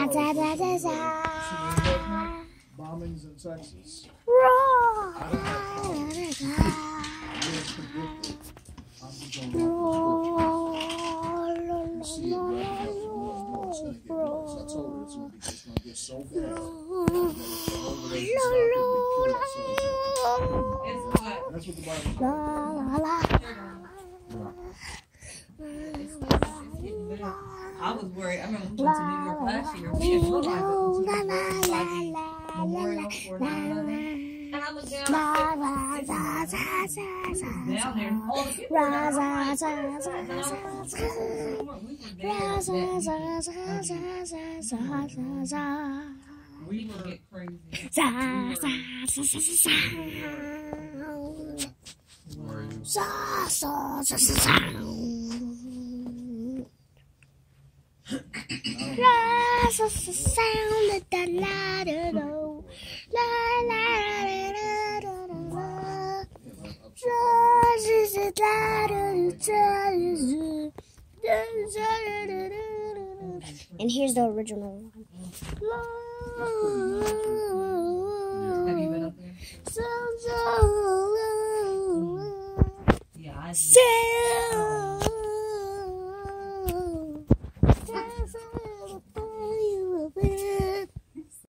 bombings in Texas. I was worried. I remember we went to New York last year. We didn't realize it was Memorial for 9/11. And I looked down and I said, down there. All the people were down. We would get crazy. Where are you? And here's the original one. Have you been up there? Yeah, I